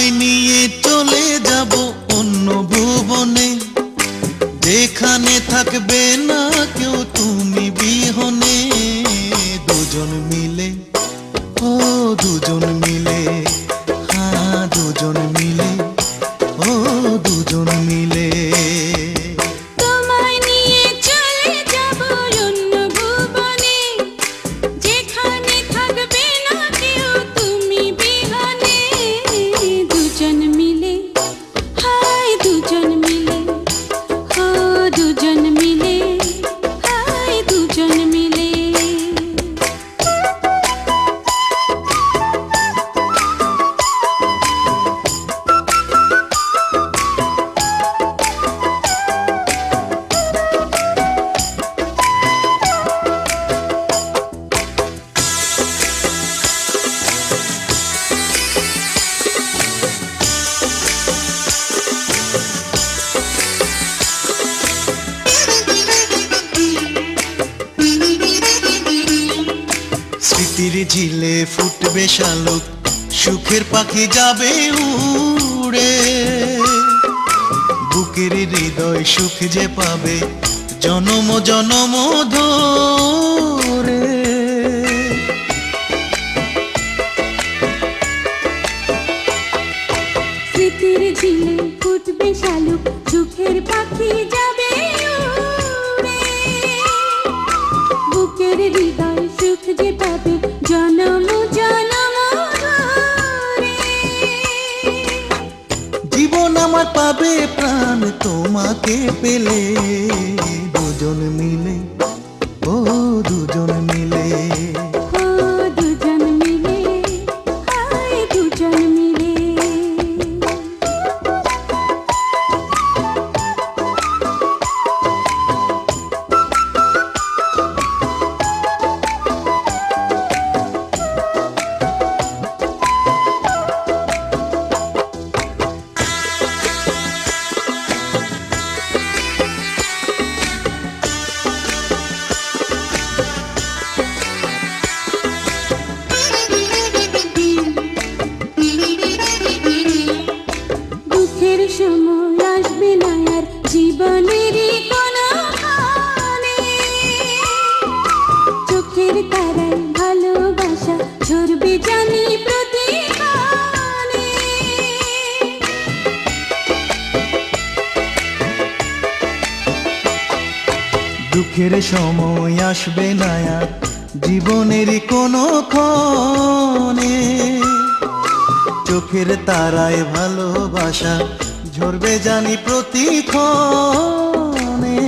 তোমায় নিয়ে চলে যাব অন্য ভুবনে, যেখানে থাকবে না কেউ তুমি বিহনে। দুজন মিলে, ও দুজন মিলে, হ্যাঁ দুজন মিলে, ও দুজন মিলে। স্মৃতির ঝিলে ফুটবে শালুক, সুখের পাখি যাবে উড়ে। বুকের হৃদয় সুখ যে পাবে জনম জনম ধরে। স্মৃতির ঝিলে ফুটবে শালুক, সুখের পাখি যাবে উড়ে। বুকের হৃদয় সুখ যে পাবে জনম জনম ধরে। জীবন আমার পাবে প্রাণ তোমাকে পেলে, দুজন মিলে, ও দুজন মিলে। দুজন মিলে, হায় দুজন মিলে। সময় আসবে না আর জীবনেরই কোনোখানে, চোখের তারায় ভালোবাসা ঝরবে জানি প্রতিক্ষণে। দুঃখের সময় আসবে না আর জীবনেরই কোনো ক্ষণে, চোখের তারায় ভালোবাসা ঝরবে জানি প্রতিক্ষণে।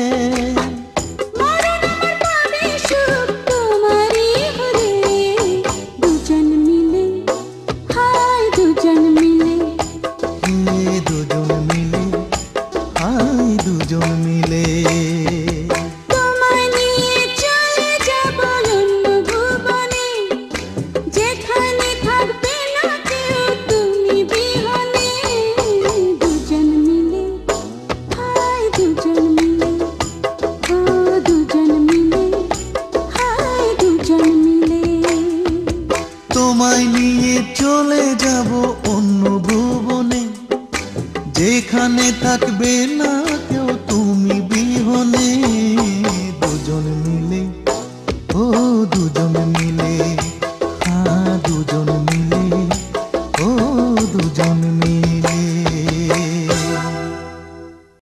দুজন মিলে, হায় দুজন মিলে, দুজন মিলে, হায় দুজন মিলে। তোমায় নিয়ে চলে যাব অন্য ভুবনে, যেখানে থাকবে না কেউ তুমি বিহনে। দুজন মিলে।